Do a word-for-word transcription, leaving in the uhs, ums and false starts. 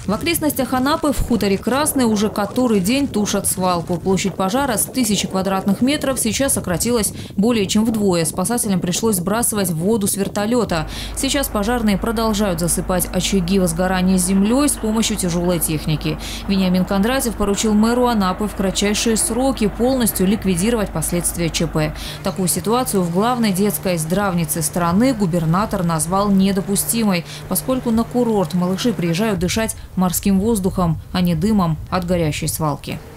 В окрестностях Анапы в хуторе Красный уже который день тушат свалку. Площадь пожара с тысячи квадратных метров сейчас сократилась более чем вдвое. Спасателям пришлось сбрасывать воду с вертолета. Сейчас пожарные продолжают засыпать очаги возгорания землей с помощью тяжелой техники. Вениамин Кондратьев поручил мэру Анапы в кратчайшие сроки полностью ликвидировать последствия ЧП. Такую ситуацию в главной детской здравнице страны губернатор назвал недопустимой, поскольку на курорт малыши приезжают дышать морским воздухом, а не дымом от горящей свалки.